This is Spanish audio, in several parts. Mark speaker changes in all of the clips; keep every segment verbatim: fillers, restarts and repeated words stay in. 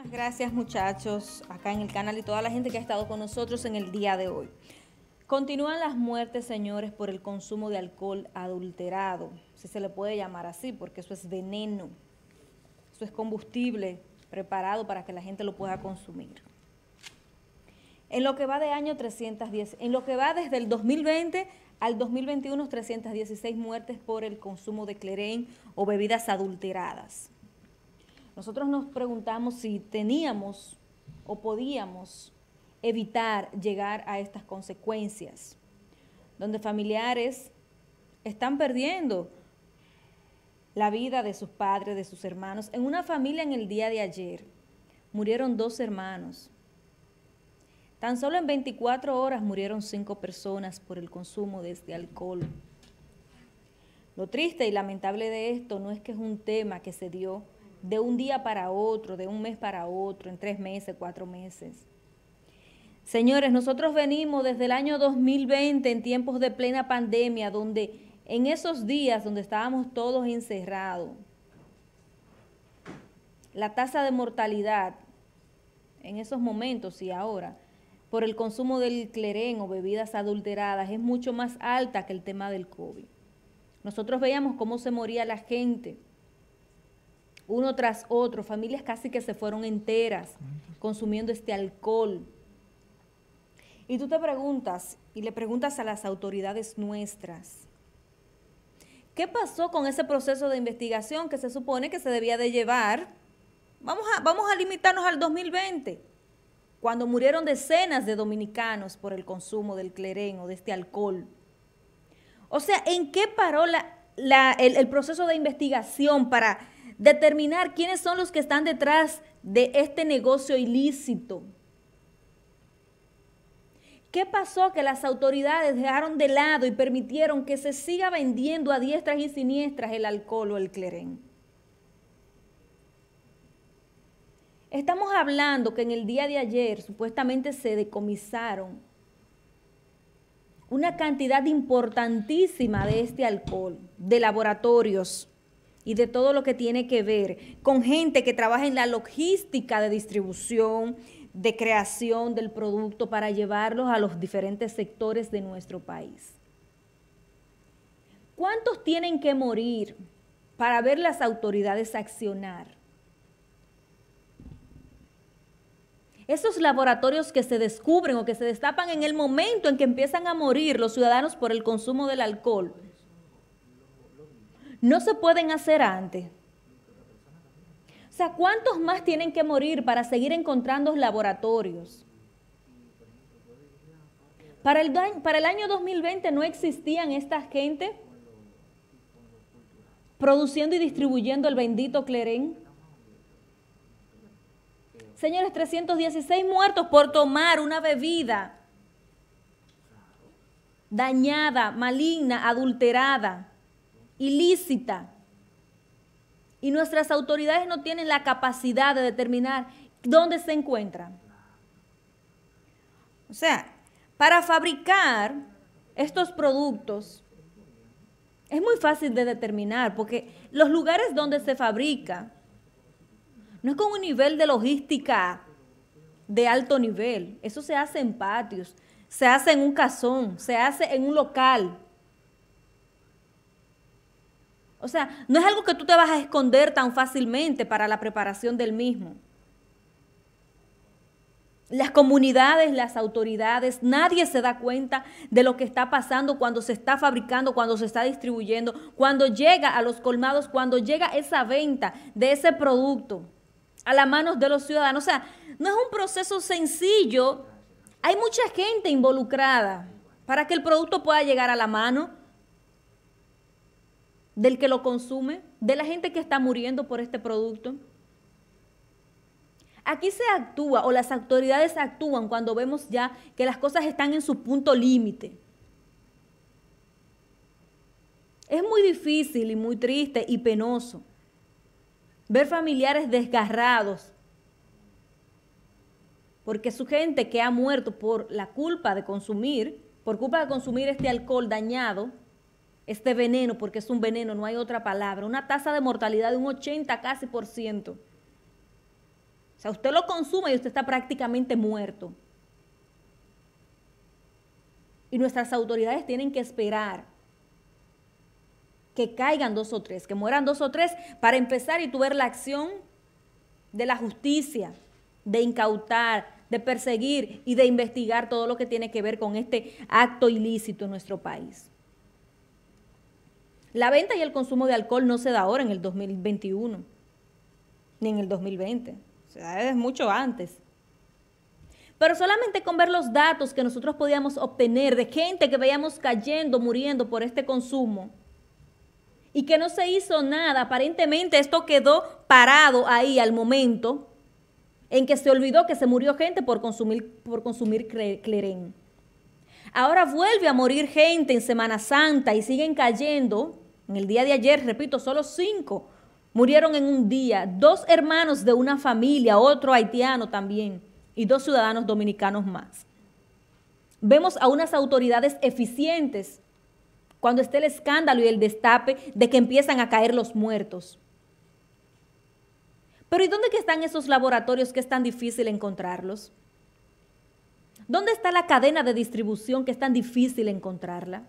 Speaker 1: Gracias, muchachos, acá en el canal y toda la gente que ha estado con nosotros en el día de hoy. Continúan las muertes, señores, por el consumo de alcohol adulterado, si se le puede llamar así, porque eso es veneno, eso es combustible preparado para que la gente lo pueda consumir. En lo que va de año trescientos diez, en lo que va desde el dos mil veinte al dos mil veintiuno, trescientas dieciséis muertes por el consumo de clerén o bebidas adulteradas. Nosotros nos preguntamos si teníamos o podíamos evitar llegar a estas consecuencias, donde familiares están perdiendo la vida de sus padres, de sus hermanos. En una familia en el día de ayer murieron dos hermanos. Tan solo en veinticuatro horas murieron cinco personas por el consumo de este alcohol. Lo triste y lamentable de esto no es que es un tema que se dio de un día para otro, de un mes para otro, en tres meses, cuatro meses. Señores, nosotros venimos desde el año dos mil veinte, en tiempos de plena pandemia, donde en esos días donde estábamos todos encerrados, la tasa de mortalidad en esos momentos y ahora, por el consumo del clerén o bebidas adulteradas, es mucho más alta que el tema del COVID. Nosotros veíamos cómo se moría la gente, uno tras otro, familias casi que se fueron enteras consumiendo este alcohol. Y tú te preguntas, y le preguntas a las autoridades nuestras, ¿qué pasó con ese proceso de investigación que se supone que se debía de llevar? Vamos a, vamos a limitarnos al dos mil veinte, cuando murieron decenas de dominicanos por el consumo del clerén o de este alcohol. O sea, ¿en qué paró la, la, el, el proceso de investigación para determinar quiénes son los que están detrás de este negocio ilícito? ¿Qué pasó que las autoridades dejaron de lado y permitieron que se siga vendiendo a diestras y siniestras el alcohol o el clerén? Estamos hablando que en el día de ayer supuestamente se decomisaron una cantidad importantísima de este alcohol, de laboratorios y de todo lo que tiene que ver con gente que trabaja en la logística de distribución, de creación del producto para llevarlos a los diferentes sectores de nuestro país. ¿Cuántos tienen que morir para ver las autoridades accionar? Esos laboratorios que se descubren o que se destapan en el momento en que empiezan a morir los ciudadanos por el consumo del alcohol, no se pueden hacer antes. O sea, ¿cuántos más tienen que morir para seguir encontrando laboratorios? Para el, para el año dos mil veinte no existían esta gente produciendo y distribuyendo el bendito clerén. Señores, trescientos dieciséis muertos por tomar una bebida dañada, maligna, adulterada, ilícita. Y nuestras autoridades no tienen la capacidad de determinar dónde se encuentran. O sea, para fabricar estos productos es muy fácil de determinar, porque los lugares donde se fabrica no es con un nivel de logística de alto nivel. Eso se hace en patios, se hace en un casón, se hace en un local. O sea, no es algo que tú te vas a esconder tan fácilmente para la preparación del mismo. Las comunidades, las autoridades, nadie se da cuenta de lo que está pasando cuando se está fabricando, cuando se está distribuyendo, cuando llega a los colmados, cuando llega esa venta de ese producto a las manos de los ciudadanos. O sea, no es un proceso sencillo. Hay mucha gente involucrada para que el producto pueda llegar a la mano del que lo consume, de la gente que está muriendo por este producto. Aquí se actúa, o las autoridades actúan cuando vemos ya que las cosas están en su punto límite. Es muy difícil y muy triste y penoso ver familiares desgarrados porque su gente que ha muerto por la culpa de consumir, por culpa de consumir este alcohol dañado, este veneno, porque es un veneno, no hay otra palabra, una tasa de mortalidad de un ochenta casi por ciento. O sea, usted lo consume y usted está prácticamente muerto. Y nuestras autoridades tienen que esperar que caigan dos o tres, que mueran dos o tres, para empezar y tú ver la acción de la justicia, de incautar, de perseguir y de investigar todo lo que tiene que ver con este acto ilícito en nuestro país. La venta y el consumo de alcohol no se da ahora en el dos mil veintiuno, ni en el dos mil veinte, o sea, es mucho antes. Pero solamente con ver los datos que nosotros podíamos obtener de gente que veíamos cayendo, muriendo por este consumo, y que no se hizo nada, aparentemente esto quedó parado ahí al momento en que se olvidó que se murió gente por consumir, por consumir clerén. Ahora vuelve a morir gente en Semana Santa y siguen cayendo. En el día de ayer, repito, solo cinco murieron en un día. Dos hermanos de una familia, otro haitiano también, y dos ciudadanos dominicanos más. Vemos a unas autoridades eficientes cuando esté el escándalo y el destape de que empiezan a caer los muertos. Pero ¿y dónde que están esos laboratorios que es tan difícil encontrarlos? ¿Dónde está la cadena de distribución que es tan difícil encontrarla?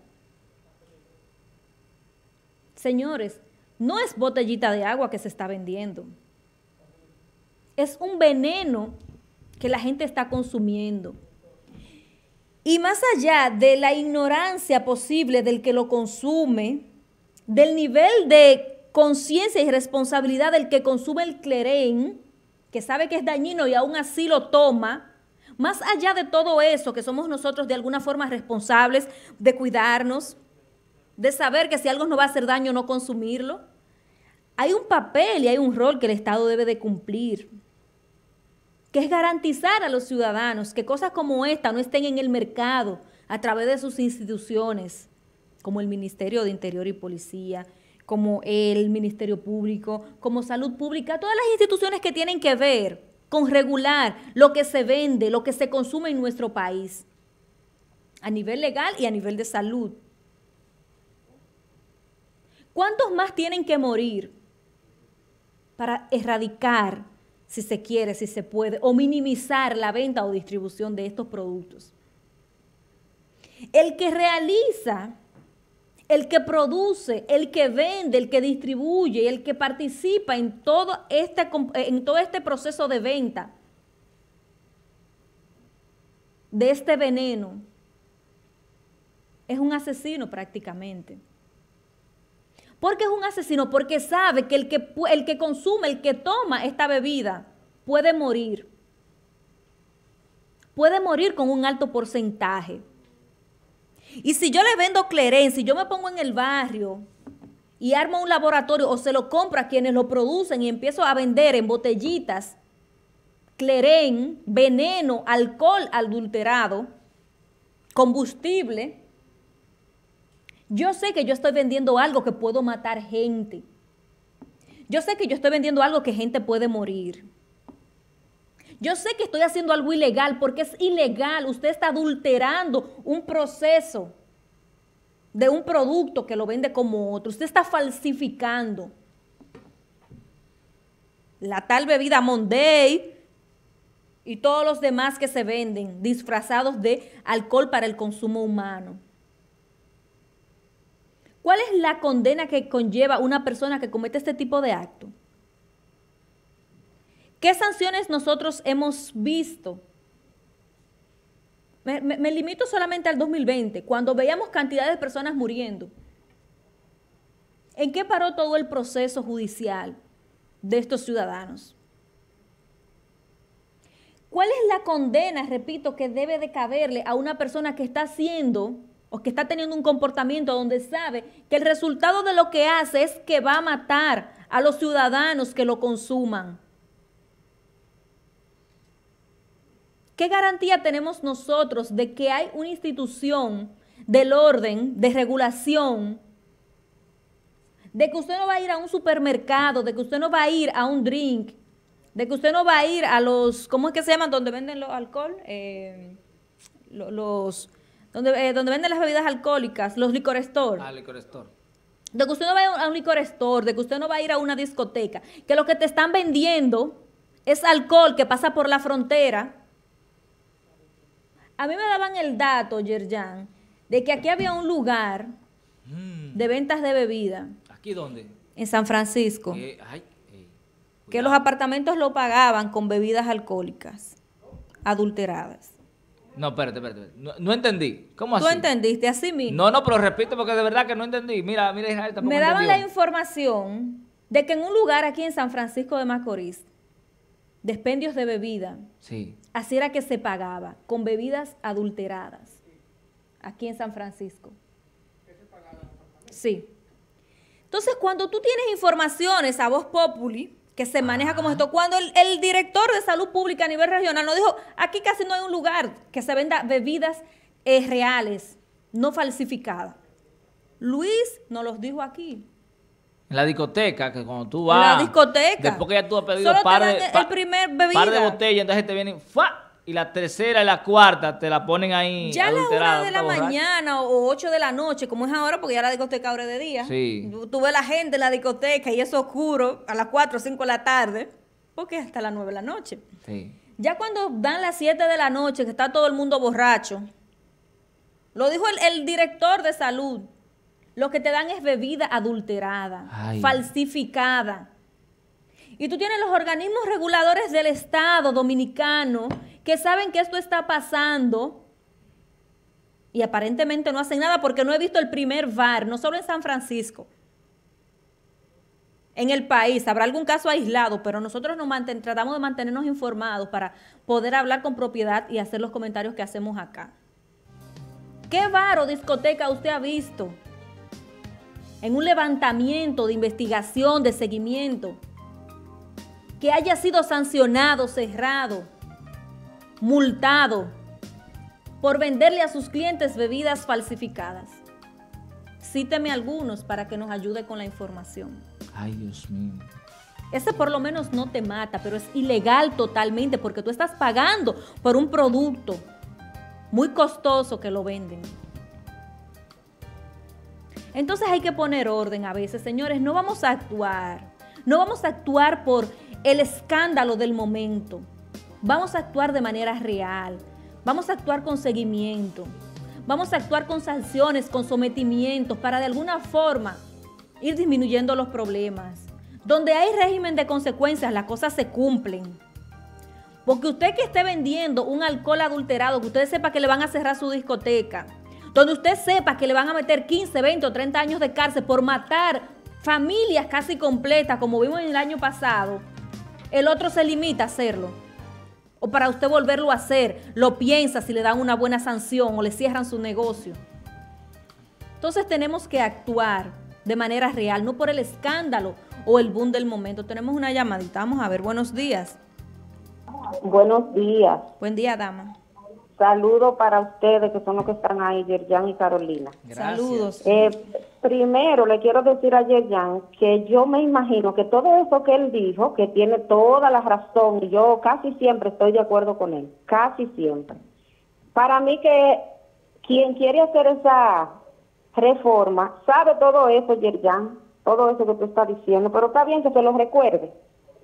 Speaker 1: Señores, no es botellita de agua que se está vendiendo. Es un veneno que la gente está consumiendo. Y más allá de la ignorancia posible del que lo consume, del nivel de conciencia y responsabilidad del que consume el clerén, que sabe que es dañino y aún así lo toma, más allá de todo eso, que somos nosotros de alguna forma responsables de cuidarnos, de saber que si algo nos va a hacer daño no consumirlo, hay un papel y hay un rol que el Estado debe de cumplir, que es garantizar a los ciudadanos que cosas como esta no estén en el mercado a través de sus instituciones, como el Ministerio de Interior y Policía, como el Ministerio Público, como Salud Pública, todas las instituciones que tienen que ver con regular lo que se vende, lo que se consume en nuestro país, a nivel legal y a nivel de salud. ¿Cuántos más tienen que morir para erradicar, si se quiere, si se puede, o minimizar la venta o distribución de estos productos? El que realiza, el que produce, el que vende, el que distribuye, el que participa en todo este, en todo este proceso de venta de este veneno, es un asesino prácticamente. ¿Por qué es un asesino? Porque sabe que el que, el que consume, el que toma esta bebida, puede morir. Puede morir con un alto porcentaje. Y si yo le vendo clerén, si yo me pongo en el barrio y armo un laboratorio o se lo compro a quienes lo producen y empiezo a vender en botellitas clerén, veneno, alcohol adulterado, combustible, yo sé que yo estoy vendiendo algo que puedo matar gente. Yo sé que yo estoy vendiendo algo que gente puede morir. Yo sé que estoy haciendo algo ilegal porque es ilegal. Usted está adulterando un proceso de un producto que lo vende como otro. Usted está falsificando la tal bebida Monday y todos los demás que se venden disfrazados de alcohol para el consumo humano. ¿Cuál es la condena que conlleva una persona que comete este tipo de acto? ¿Qué sanciones nosotros hemos visto? Me, me, me limito solamente al dos mil veinte, cuando veíamos cantidad de personas muriendo. ¿En qué paró todo el proceso judicial de estos ciudadanos? ¿Cuál es la condena, repito, que debe de caberle a una persona que está haciendo o que está teniendo un comportamiento donde sabe que el resultado de lo que hace es que va a matar a los ciudadanos que lo consuman? ¿Qué garantía tenemos nosotros de que hay una institución del orden, de regulación, de que usted no va a ir a un supermercado, de que usted no va a ir a un drink, de que usted no va a ir a los, ¿cómo es que se llaman? Donde venden los alcohol, eh, los, donde, eh, donde venden las bebidas alcohólicas, los licor store.
Speaker 2: Ah, licor store.
Speaker 1: De que usted no va a ir a un licor store, de que usted no va a ir a una discoteca, que lo que te están vendiendo es alcohol que pasa por la frontera. A mí me daban el dato, Yerjan, de que aquí había un lugar mm. de ventas de bebida.
Speaker 2: ¿Aquí dónde?
Speaker 1: En San Francisco.
Speaker 2: Eh, ay, eh,
Speaker 1: que los apartamentos lo pagaban con bebidas alcohólicas, adulteradas.
Speaker 2: No, espérate, espérate. No, no entendí. ¿Cómo así?
Speaker 1: ¿Tú entendiste así mismo?
Speaker 2: No, no, pero repito porque de verdad que no entendí. Mira, mira, Israel tampoco
Speaker 1: me daban
Speaker 2: entendió.
Speaker 1: la información de que en un lugar aquí en San Francisco de Macorís, despendios de bebida,
Speaker 2: sí.
Speaker 1: así era que se pagaba, con bebidas adulteradas, aquí en San Francisco. Sí. Entonces, cuando tú tienes informaciones a voz populi, que se maneja como esto, cuando el, el director de salud pública a nivel regional nos dijo, aquí casi no hay un lugar que se venda bebidas eh, reales, no falsificadas. Luis nos los dijo aquí.
Speaker 2: En la discoteca, que cuando tú vas...
Speaker 1: En la discoteca.
Speaker 2: Después que ya tú has pedido
Speaker 1: Solo
Speaker 2: par
Speaker 1: te
Speaker 2: de,
Speaker 1: dan
Speaker 2: pa,
Speaker 1: el primer bebida.
Speaker 2: par de botellas, entonces te vienen... ¡Fua! Y la tercera y la cuarta te la ponen ahí
Speaker 1: ya a la una de la
Speaker 2: borracha.
Speaker 1: mañana o ocho de la noche, como es ahora, porque ya la discoteca abre de día.
Speaker 2: Sí.
Speaker 1: Tú ves la gente en la discoteca y es oscuro a las cuatro o cinco de la tarde, porque es hasta las nueve de la noche.
Speaker 2: Sí.
Speaker 1: Ya cuando dan las siete de la noche, que está todo el mundo borracho, lo dijo el, el director de salud, lo que te dan es bebida adulterada,
Speaker 2: Ay.
Speaker 1: falsificada. Y tú tienes los organismos reguladores del Estado dominicano que saben que esto está pasando y aparentemente no hacen nada porque no he visto el primer V A R, no solo en San Francisco, en el país. Habrá algún caso aislado, pero nosotros nos manten, tratamos de mantenernos informados para poder hablar con propiedad y hacer los comentarios que hacemos acá. ¿Qué bar o discoteca usted ha visto en un levantamiento de investigación, de seguimiento, que haya sido sancionado, cerrado, multado por venderle a sus clientes bebidas falsificadas? Cíteme algunos para que nos ayude con la información.
Speaker 2: Ay, Dios mío.
Speaker 1: Ese por lo menos no te mata, pero es ilegal totalmente porque tú estás pagando por un producto muy costoso que lo venden. Entonces hay que poner orden a veces, señores. No vamos a actuar, no vamos a actuar por el escándalo del momento. Vamos a actuar de manera real, vamos a actuar con seguimiento, vamos a actuar con sanciones, con sometimientos, para de alguna forma ir disminuyendo los problemas. Donde hay régimen de consecuencias, las cosas se cumplen. Porque usted que esté vendiendo un alcohol adulterado, que usted sepa que le van a cerrar su discoteca, donde usted sepa que le van a meter quince, veinte o treinta años de cárcel por matar familias casi completas, como vimos en el año pasado, el otro se limita a hacerlo. O para usted volverlo a hacer, lo piensa si le dan una buena sanción o le cierran su negocio. Entonces tenemos que actuar de manera real, no por el escándalo o el boom del momento. Tenemos una llamadita, vamos a ver, buenos días.
Speaker 3: Buenos días.
Speaker 1: Buen día, dama.
Speaker 3: Saludos para ustedes, que son los que están ahí, Yerjan y Carolina.
Speaker 2: Gracias.
Speaker 1: Saludos.
Speaker 3: Eh, primero, le quiero decir a Yerjan que yo me imagino que todo eso que él dijo, que tiene toda la razón, y yo casi siempre estoy de acuerdo con él, casi siempre. Para mí que quien quiere hacer esa reforma sabe todo eso, Yerjan, todo eso que tú estás diciendo, pero está bien que se lo recuerde.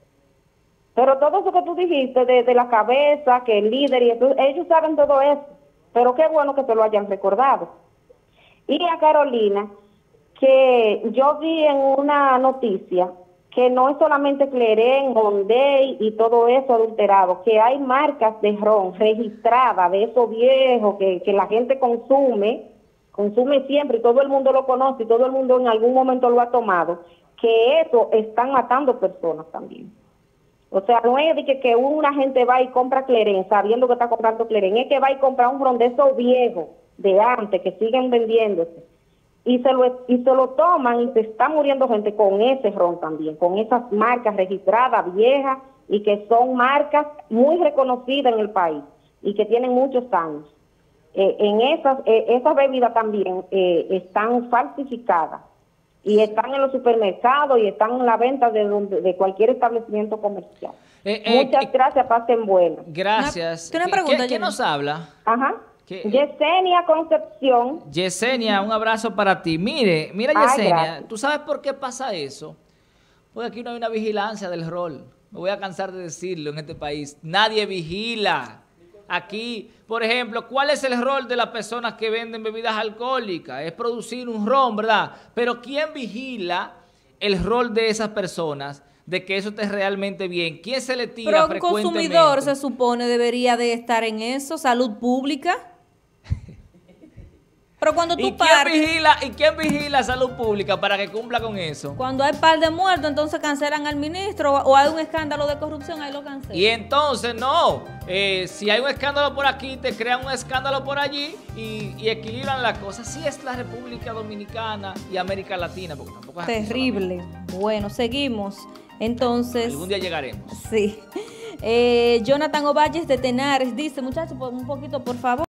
Speaker 3: Pero todo eso que tú dijiste de, de la cabeza, que el líder y eso, ellos saben todo eso. Pero qué bueno que te lo hayan recordado. Y a Carolina, que yo vi en una noticia que no es solamente Clerén, Monday y todo eso adulterado, que hay marcas de ron registradas de esos viejos que, que la gente consume, consume siempre y todo el mundo lo conoce y todo el mundo en algún momento lo ha tomado, que eso están matando personas también. O sea, no es de que, que una gente va y compra Clerén sabiendo que está comprando Clerén, es que va y compra un ron de esos viejos de antes que siguen vendiéndose y se lo y se lo toman y se está muriendo gente con ese ron también, con esas marcas registradas viejas y que son marcas muy reconocidas en el país y que tienen muchos años. Eh, en esas eh, esas bebidas también eh, están falsificadas. Y están en los supermercados y están en la venta de donde, de cualquier establecimiento comercial.
Speaker 2: Eh, eh,
Speaker 3: Muchas
Speaker 2: eh,
Speaker 3: gracias, pasen buenas.
Speaker 2: Gracias.
Speaker 1: Una- una
Speaker 2: ¿Qué-
Speaker 1: pregunta,
Speaker 2: ¿Qué, qué
Speaker 1: Jenny.
Speaker 2: nos habla?
Speaker 3: Ajá.
Speaker 2: ¿Qué?
Speaker 3: Yesenia Concepción.
Speaker 2: Yesenia, un abrazo para ti. Mire, mira
Speaker 3: Ay,
Speaker 2: Yesenia,
Speaker 3: gracias.
Speaker 2: ¿tú sabes por qué pasa eso? Porque aquí no hay una vigilancia del rol. me voy a cansar de decirlo en este país, nadie vigila. Aquí, por ejemplo, ¿cuál es el rol de las personas que venden bebidas alcohólicas? Es producir un ron, ¿verdad? Pero ¿quién vigila el rol de esas personas de que eso esté realmente bien? ¿Quién se le tira
Speaker 1: Pero un
Speaker 2: frecuentemente?
Speaker 1: consumidor se supone debería de estar en eso, salud pública. Pero cuando tú
Speaker 2: ¿Y quién
Speaker 1: partes,
Speaker 2: vigila, ¿Y quién vigila salud pública para que cumpla con eso?
Speaker 1: cuando hay par de muertos, entonces cancelan al ministro o, o hay un escándalo de corrupción, ahí lo cancelan.
Speaker 2: Y entonces, no, eh, si hay un escándalo por aquí, te crean un escándalo por allí y, y equilibran la cosa. Así es la República Dominicana y América Latina, porque tampoco es aquí
Speaker 1: Terrible. Bueno, seguimos. Entonces,
Speaker 2: algún día llegaremos.
Speaker 1: sí. Eh, Jonathan Ovalles de Tenares dice, muchachos, un poquito, por favor.